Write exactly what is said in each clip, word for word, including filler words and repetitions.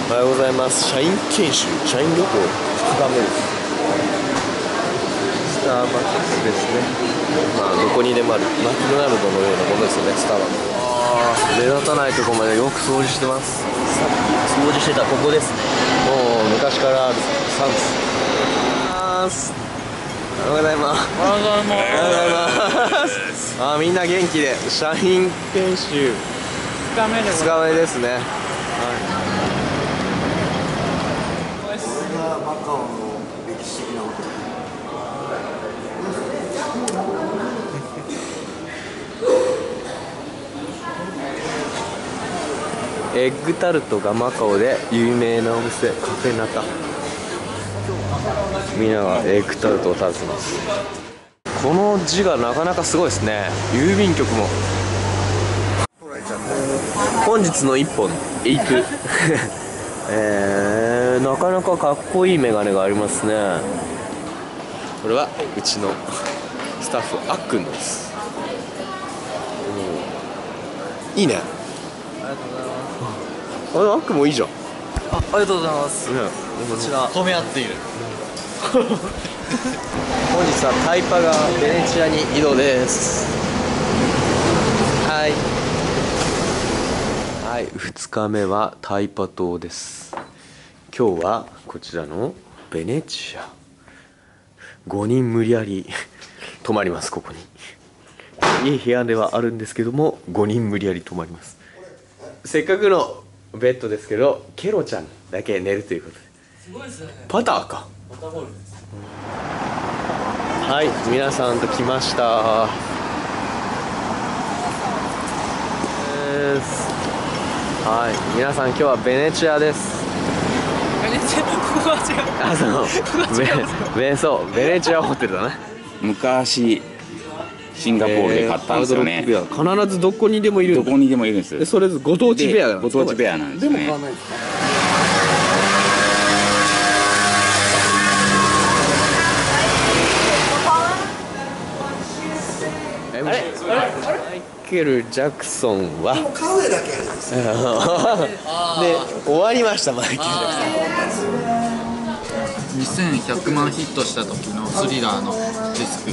おはようございます。社員研修、社員旅行ふつかめです。スターバックスですね。まあどこにでもあるマクドナルドのようなものですよね、スターバックス。ああ、目立たないところまでよく掃除してます。さっき掃除してたここですね。もう昔からあるサンス。おはようございます。 おはようございます。 おはようございます。あー、みんな元気で社員研修ふつかめでふつかめですね。はい。 マカオの歴史的な音。 エッグタルトがマカオで有名なお店、カフェナタ。みんながエッグタルトを食べてます。この字がなかなかすごいですね。郵便局も本日の一本エイプえー、なかなかかっこいいメガネがありますね。これはうちのスタッフあっくんです。いいね。 ありがとうございます。 あれ、あっくんもいいじゃん。 あ、ありがとうございます。 ね、 こちら褒め合っている。 本日はタイパがベネチアに移動です。はいはい、ふつかめはタイパ島です。今日はこちらのベネチア、ごにん無理やり泊まります。ここにいい部屋ではあるんですけども、ごにん無理やり泊まります。せっかくのベッドですけど、ケロちゃんだけ寝るということで。 すごいですよね。 パターか。 パターゴルフです。 はい、皆さんと来ました。です。はい、皆さん今日はベネチアです。 ベネチア、ここは違う。 あ、そう、ベベそうベネチアホテルだね。 昔シンガポールで買ったんですよね。 えー、必ずどこにでもいる。 どこにでもいるんです。 でそれぞれご当地ベアなんですか。 ご当地ベアなんですね。 でも買わないですか。 あれマイケル・ジャクソンはカフェだけあるんですよ。 で終わりました。マイケル・ジャクにせんひゃくまんヒットした時のスリラーのディスク。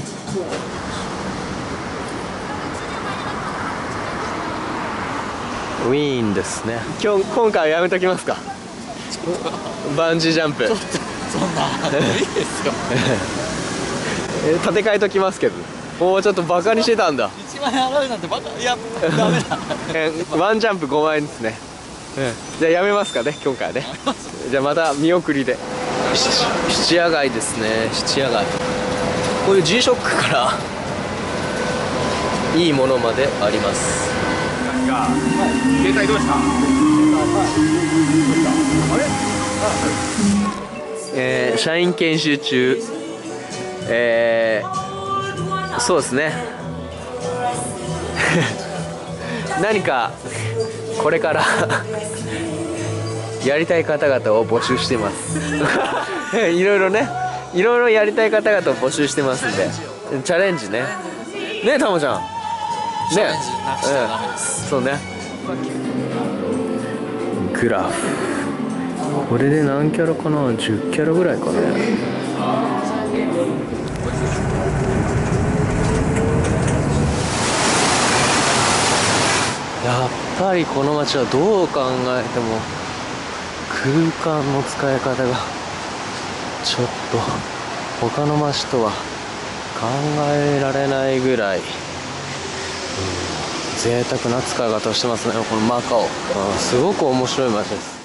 ソン。ウィーンですね。今日今回はやめときますか。バンジージャンプ。 そんな、いいですよ。 え建て替えときますけど。おお、ちょっとバカにしてたんだ。 いちまんえん払うなんてバカ、いや、ダメだ。 えワンジャンプごまんえんですね。じゃあやめますかね、今回はね。じゃあまた見送りで。質屋街ですね。質屋街、こういう G ショックからいいものまであります。 携帯どうした？ えー、社員研修中、えー、そうですね何かこれからやりたい方々を募集してますいろいろね、いろいろやりたい方々を募集してますんで、チャレンジね。ね、たまちゃんね。 チャレンジなくしちゃダメです。 そうね。グラフ、これで何キャラかな。じゅっキャラぐらいかね。やっぱりこの街はどう考えても空間の使い方がちょっと他の街とは考えられないぐらい、うん、贅沢な使い方をしてますね、このマカオ。うん、すごく面白い街です。